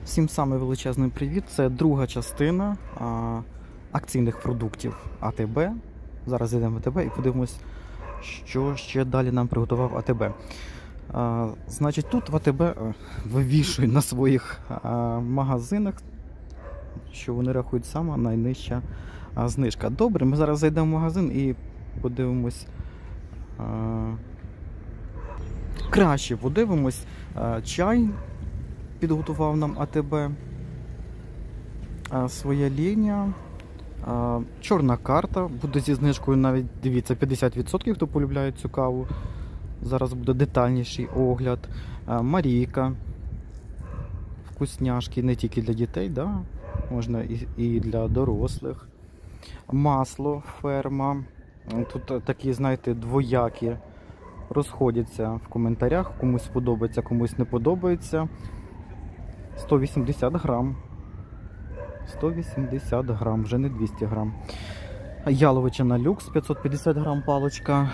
Всім самий величезний привіт. Це друга частина акційних продуктів АТБ. Зараз йдемо в АТБ і подивимось, що ще далі нам приготував АТБ. Значить, тут в АТБ вивішують на своїх магазинах, що вони рахують сама найнижча знижка. Добре, ми зараз зайдемо в магазин і подивимось. Краще подивимось. Чай підготував нам АТБ, своя лінія, чорна карта, буде зі знижкою навіть, дивіться, 50%, хто полюбляє цю каву. Зараз буде детальніший огляд. Марійка, вкусняшки не тільки для дітей, да? Можна і для дорослих. Масло ферма, тут такі, знаєте, двоякі, розходяться в коментарях, комусь подобається, комусь не подобається. 180 грам. 180 грам, вже не 200 грам. Яловичина люкс, 550 грам палочка,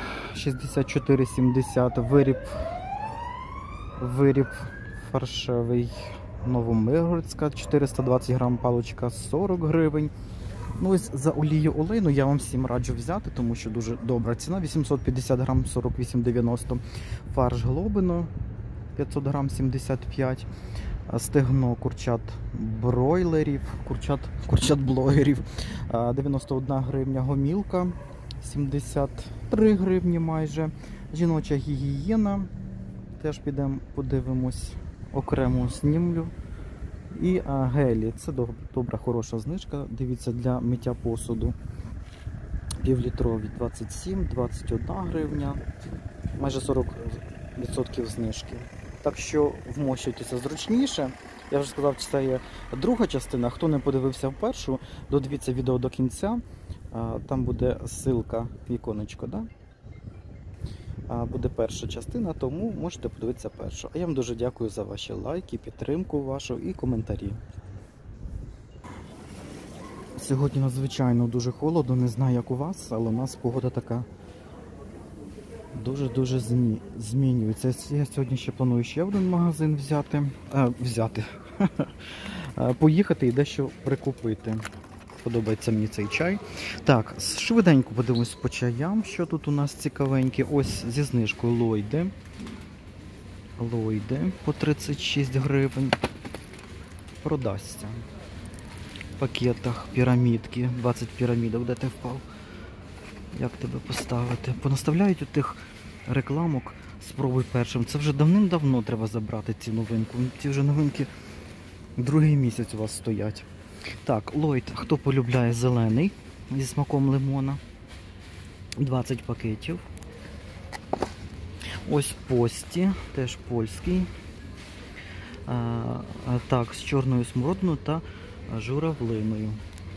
64,70. Виріб фаршевий Новомиргородська, 420 грам палочка, 40 гривень. Ну ось за олію олейну я вам всім раджу взяти, тому що дуже добра ціна. 850 грам, 48,90. Фарш Глобино, 500 грам, 75. Стегно курчат бройлерів, курчат блогерів, 91 гривня. Гомілка, 73 гривні майже. Жіноча гігієна, теж підемо подивимось, окремо знімлю. І гелі, це добра, хороша знижка, дивіться, для миття посуду. Півлітрові 27, 21 гривня, майже 40% знижки. Так що вмощуйтеся зручніше. Я вже сказав, що це є друга частина. Хто не подивився в першу, додивіться відео до кінця. Там буде ссылка, віконечко, да? Буде перша частина, тому можете подивитися першу. А я вам дуже дякую за ваші лайки, підтримку вашу і коментарі. Сьогодні надзвичайно дуже холодно, не знаю як у вас, але у нас погода така дуже змінюється. Я сьогодні ще планую ще один магазин поїхати і дещо прикупити. Подобається мені цей чай. Так, швиденько подивимось по чаям, що тут у нас цікавеньке. Ось зі знижкою Лойде по 36 гривень. Продасться. В пакетах пірамідки, 20 пірамідок, де ти впав. Як тебе поставити? Понаставляють у тих рекламок «Спробуй першим». Це вже давним-давно треба забрати ці новинку. Ці вже новинки другий місяць у вас стоять. Так, Лойд, хто полюбляє зелений зі смаком лимона. 20 пакетів. Ось Пості, теж польський. Так, з чорною смородиною та журавлиною.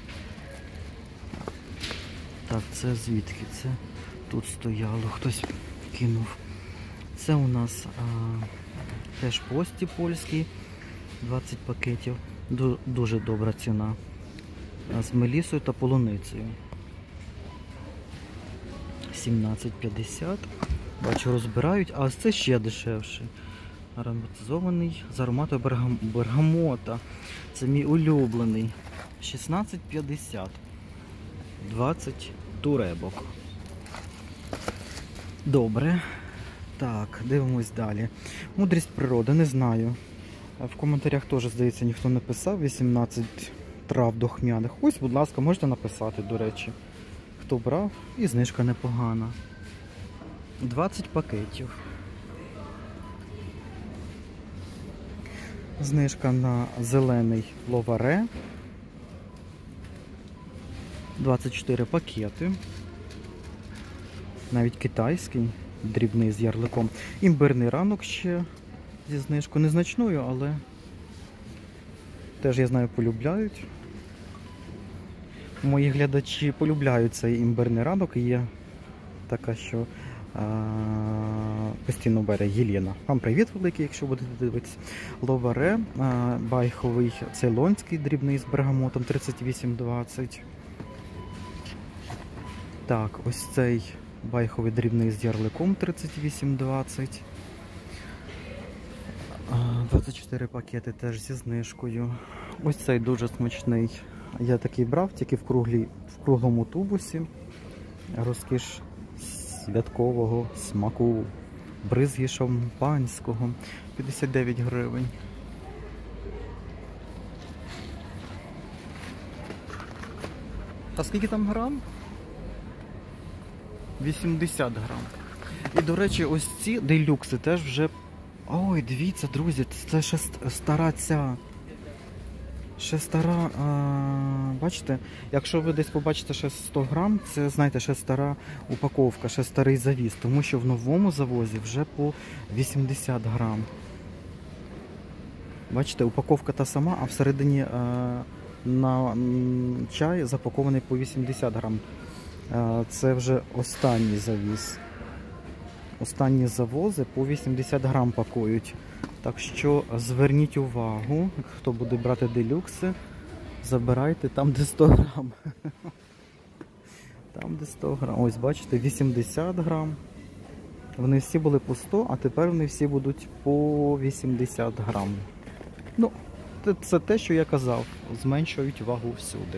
Так, це звідки? Це тут стояло, хтось кинув. Це у нас теж Пості польський, 20 пакетів. Дуже добра ціна. З мелісою та полуницею. 17,50. Бачу, розбирають, а ось це ще дешевше. Ароматизований з ароматом бергамота. Це мій улюблений. 16,50. 20 туребок. Добре. Так, дивимось далі. Мудрість природи, не знаю. В коментарях теж, здається, ніхто не писав. 18 трав духмяних. Ось, будь ласка, можете написати, до речі. Хто брав, і знижка непогана. 20 пакетів. Знижка на зелений ловаре. 24 пакети. Навіть китайський, дрібний з ярликом. Імбирний ранок ще зі знижкою. Незначною, але теж, я знаю, полюбляють. Мої глядачі полюбляють цей імбирний ранок. І є така, що постійно бере Єлена. Вам привіт великий, якщо будете дивитися. Ловаре, байховий цейлонський, дрібний з бергамотом, 38,20. Так, ось цей байховий дрібний з ярликом, 38,20. 24 пакети теж зі знижкою. Ось цей дуже смачний. Я такий брав, тільки в круглому тубусі. Розкіш святкового смаку. Бризги шампанського. 59 гривень. А скільки там грам? 80 грам. І, до речі, ось ці делюкси теж вже... Ой, дивіться, друзі, це ще стара ця... Ще стара... Бачите? Якщо ви десь побачите ще 100 грам, це, знаєте, ще стара упаковка, ще старий завіз. Тому що в новому завозі вже по 80 грам. Бачите, упаковка та сама, а всередині на чай запакований по 80 грам. Це вже останній завіз. Останні завози по 80 грам пакують. Так що зверніть увагу, хто буде брати делюкси, забирайте там, де 100 грам. Там, де 100 грам. Ось, бачите, 80 грам. Вони всі були по 100, а тепер вони всі будуть по 80 грам. Ну, це те, що я казав. Зменшують вагу всюди.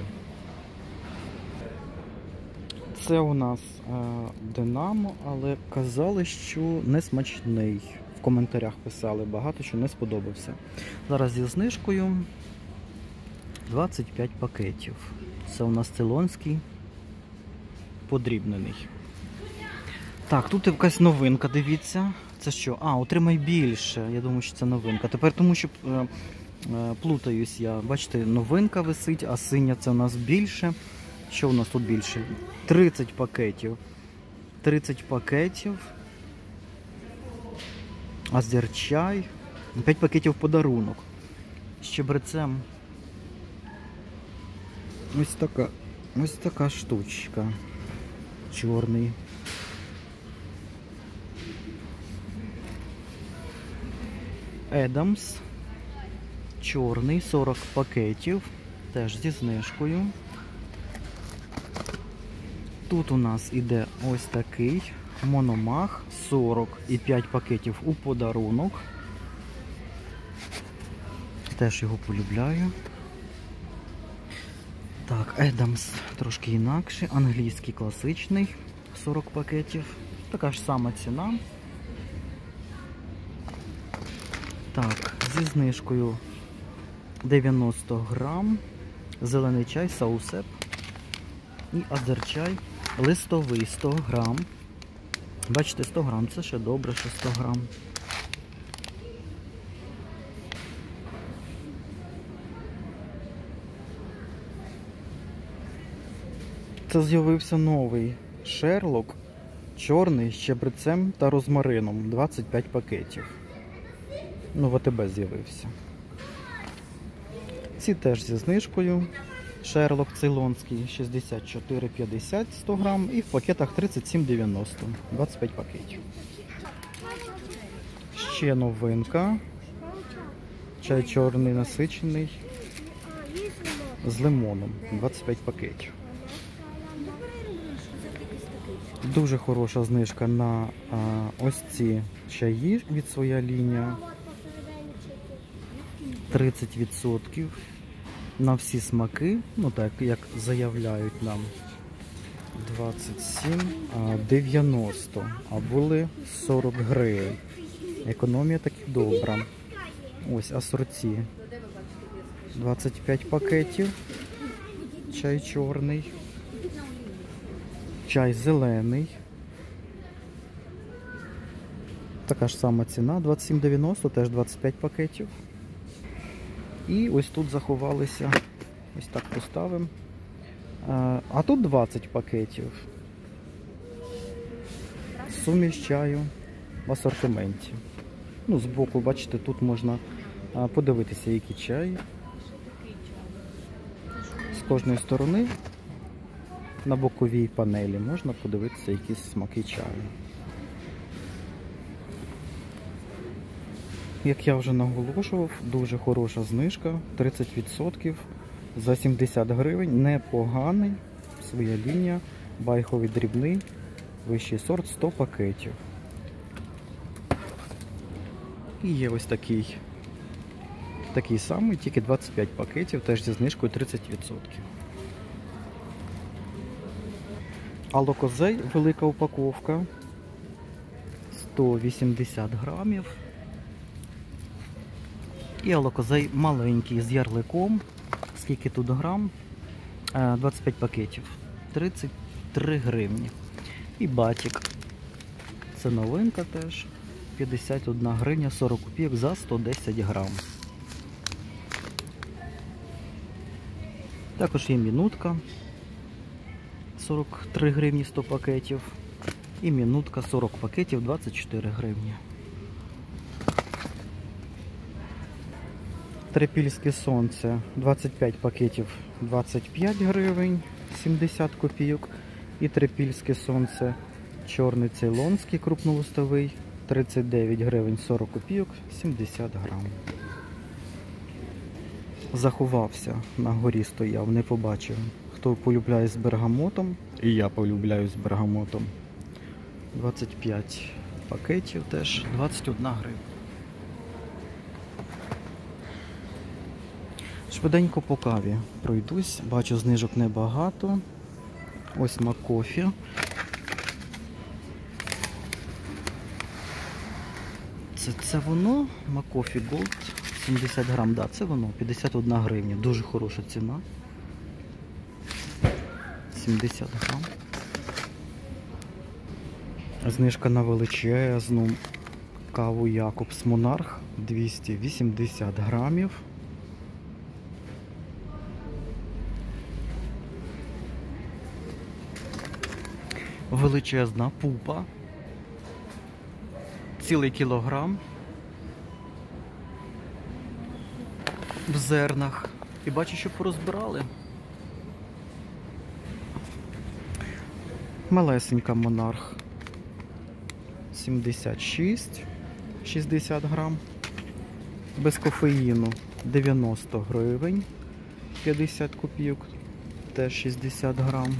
Це у нас Динамо, але казали, що не смачний. В коментарях писали багато, що не сподобався. Зараз зі знижкою 25 пакетів. Це у нас цейлонський подрібнений. Так, тут якась новинка, дивіться. Це що? Отримай більше. Я думаю, що це новинка. Тепер тому, що плутаюсь я. Бачите, новинка висить, а синя це у нас більше. Що у нас тут більше? 30 пакетів. 30 пакетів. Азерчай. 5 пакетів подарунок. З чебрецем. Ось така штучка. Чорний. Едамс. Чорний. 40 пакетів. Теж зі знижкою. Тут у нас іде ось такий Мономах, 40 і 5 пакетів у подарунок. Теж його полюбляю. Так, Едамс трошки інакший, англійський класичний, 40 пакетів. Така ж сама ціна. Так, зі знижкою 90 грам, зелений чай, Саусеп і азерчай. Листовий 100 грам. Бачите, 100 грам, це ще добре, що 100 грам. Це з'явився новий Шерлок, чорний з чебрецем та розмарином, 25 пакетів. Ну, в АТБ з'явився. Ці теж зі знижкою. Шерлок цейлонський 64,50 100 грам і в пакетах 37,90, 25 пакетів. Ще новинка. Чай чорний насичений з лимоном, 25 пакетів. Дуже хороша знижка на ось ці чаї від своя лінія. 30%. На всі смаки, ну так, як заявляють нам, 27,90, а були 40 гривень. Економія таки добра. Ось асорті. 25 пакетів. Чай чорний. Чай зелений. Така ж сама ціна, 27,90, теж 25 пакетів. І ось тут заховалися, ось так поставимо. А тут 20 пакетів. Суміш чаю в асортименті. Ну, збоку, бачите, тут можна подивитися, який чай. З кожної сторони на боковій панелі можна подивитися якісь смаки чаю. Як я вже наголошував, дуже хороша знижка, 30% за 70 гривень, непоганий, своя лінія, байховий дрібний, вищий сорт, 100 пакетів. І є ось такий самий, тільки 25 пакетів, теж зі знижкою 30%. Алокозей, велика упаковка, 180 грамів. І алокозей маленький з ярликом. Скільки тут грам? 25 пакетів. 33 гривні. І батік. Це новинка теж. 51 гривня 40 копійок за 110 грам. Також є мінутка. 43 гривні 100 пакетів. І мінутка 40 пакетів 24 гривні. Трипільське сонце 25 пакетів 25 гривень 70 копійок. І трипільське сонце чорний цейлонський крупнолистовий 39 гривень 40 копійок 70 грам. Заховався, на горі стояв, не побачив. Хто полюбляє з бергамотом, і я полюбляю з бергамотом. 25 пакетів теж 21 гривня. Швиденько по каві пройдусь, бачу знижок небагато. Ось Маккофі. Це воно, Маккофі Голд, 70 грам, да, це воно, 51 гривня, дуже хороша ціна. 70 грам. Знижка на величезну каву Якобс Монарх, 280 грамів. Величезна пупа, цілий кілограм в зернах. І бачу, що порозбирали. Малесенька Монарх 76-60 грам. Без кофеїну 90 гривень 50 копійок, теж 60 грам.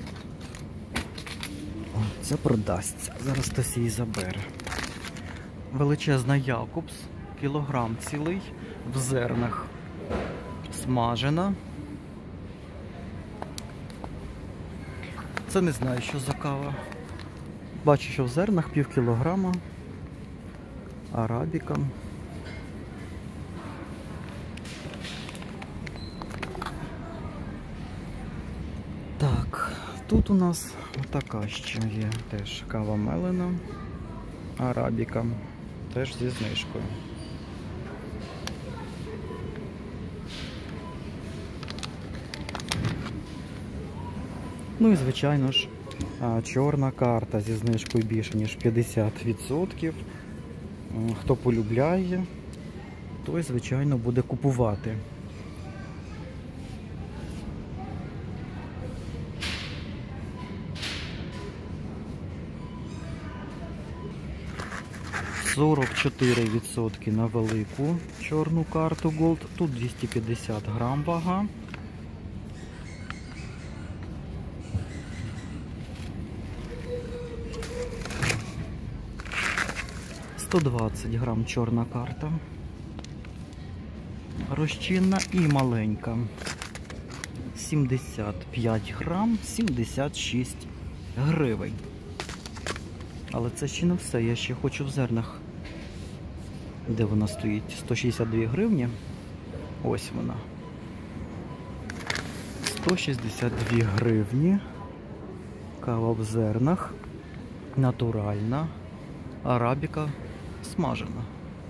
О, це продасться, зараз хтось її забере. Величезна Якобс, кілограм цілий, в зернах, смажена. Це не знаю, що за кава. Бачу, що в зернах пів кілограма. Арабіка. Так, тут у нас така ще є теж кава мелена. Арабіка. Теж зі знижкою. Ну і звичайно ж чорна карта зі знижкою більше ніж 50%. Хто полюбляє, той звичайно буде купувати. «44% на велику чорну карту Gold». Тут 250 грам вага. «120 грам чорна карта. Розчинна і маленька. 75 грам, 76 гривень. Але це ще не все, я ще хочу в зернах. Де вона стоїть? 162 гривні. Ось вона. 162 гривні. Кава в зернах. Натуральна. Арабіка смажена.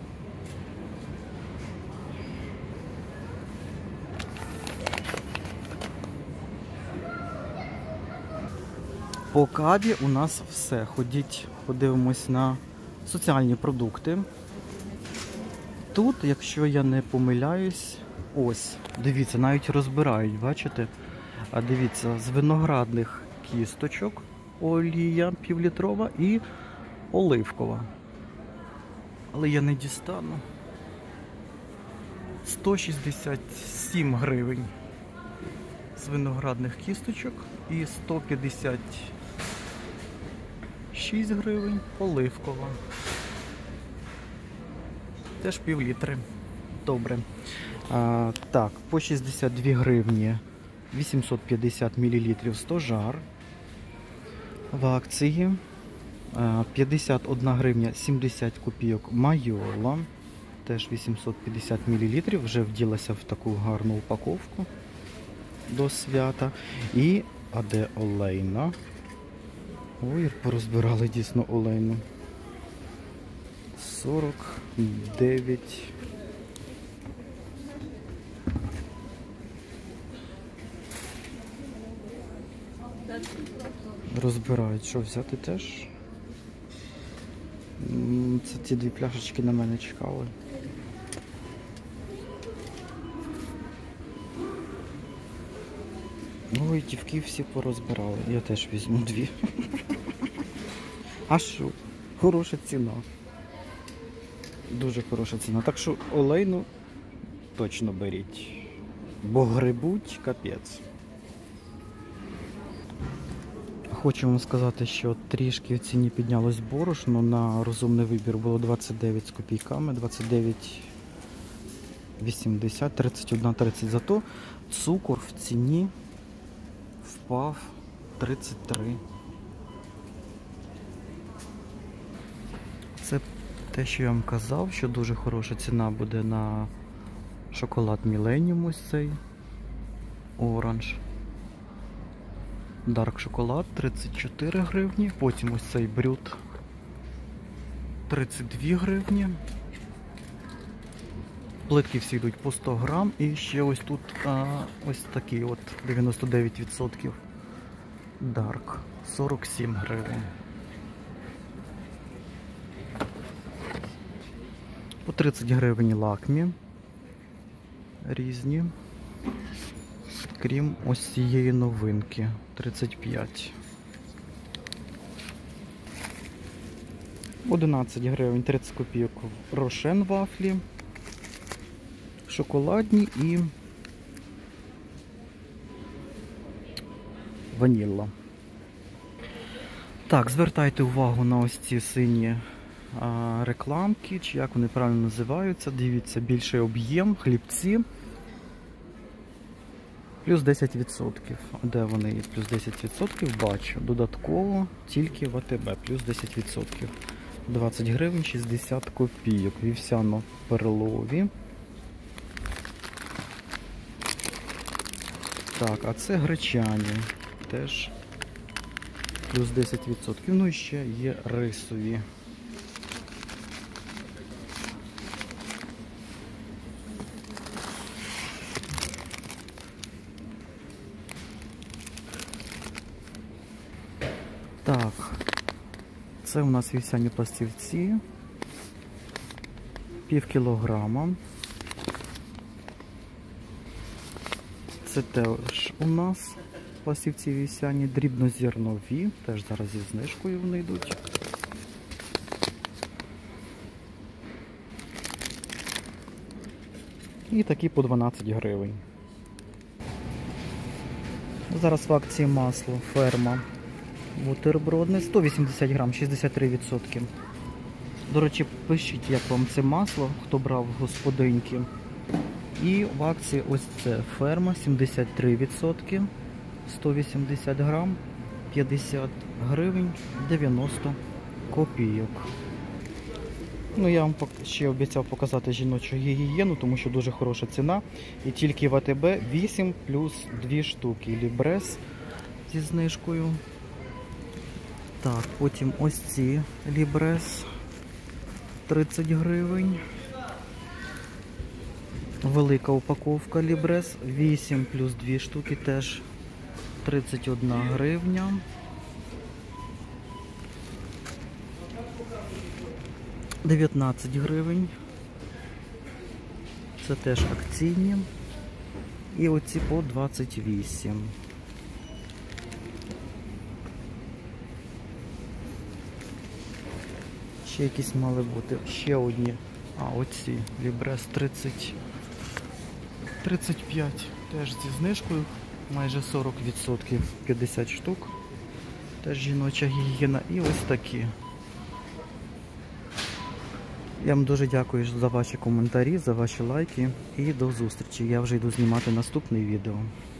По каві у нас все. Ходіть, подивимось на соціальні продукти. Тут, якщо я не помиляюсь, ось, дивіться, навіть розбирають, бачите? А дивіться, з виноградних кісточок олія півлітрова і оливкова. Але я не дістану. 167 гривень з виноградних кісточок і 156 гривень оливкова. Теж пів-літри. Добре. Так, по 62 гривні 850 мл стожар. В акції 51 гривня 70 копійок майола. Теж 850 мл. Вже вділася в таку гарну упаковку до свята. І, а де олейна? Ой, порозбирали дійсно олейну. 49. Розбирають, що взяти теж. Це ці дві пляшечки на мене чекали. Ой, дівки всі порозбирали. Я теж візьму дві. А що? Хороша ціна. Дуже хороша ціна. Так що олейну точно беріть. Бо грибуть капець. Хочу вам сказати, що трішки в ціні піднялось борошно. На розумний вибір було 29 з копійками, 29,80, 31,30. Зато цукор в ціні впав 33. Це те, що я вам казав, що дуже хороша ціна буде на шоколад Millennium, ось цей оранж. Дарк шоколад 34 гривні, потім ось цей брют 32 гривні. Плитки всі йдуть по 100 грам і ще ось тут ось такий от 99% Дарк 47 гривень. По 30 гривень лакмі різні. Крім ось цієї новинки 35. 11 гривень 30 копійок Рошен вафлі. Шоколадні і ванілла. Так, звертайте увагу на ось ці сині рекламки, чи як вони правильно називаються. Дивіться, більший об'єм, хлібці. Плюс 10%. Де вони є? Плюс 10%? Бачу. Додатково тільки в АТБ. Плюс 10%. 20 гривень 60 копійок. Вівсяно-перлові. Так, а це гречані. Теж плюс 10%. Ну і ще є рисові. Так, це у нас вівсяні пластівці, пів кілограма. Це теж у нас пластівці вівсяні, дрібнозернові, теж зараз зі знижкою вони йдуть. І такі по 12 гривень. Зараз в акції масло ферма. Бутербродне, 180 грам, 63%. До речі, пишіть, як вам це масло, хто брав господиньки. І в акції ось це ферма, 73%, 180 грам, 50 гривень, 90 копійок. Ну, я вам ще обіцяв показати жіночу гігієну, тому що дуже хороша ціна. І тільки в АТБ 8 плюс 2 штуки. Лібрес зі знижкою. Так, потім ось ці Лібрес 30 гривень. Велика упаковка Лібрес 8 плюс 2 штуки теж 31 гривня. $19 гривень. Це теж акційні. І оці по 28. Ще якісь мали бути. Ще одні. А, оці. Лібрес 35. Теж зі знижкою. Майже 40%. 50 штук. Теж жіноча гігієна. І ось такі. Я вам дуже дякую за ваші коментарі, за ваші лайки і до зустрічі. Я вже йду знімати наступне відео.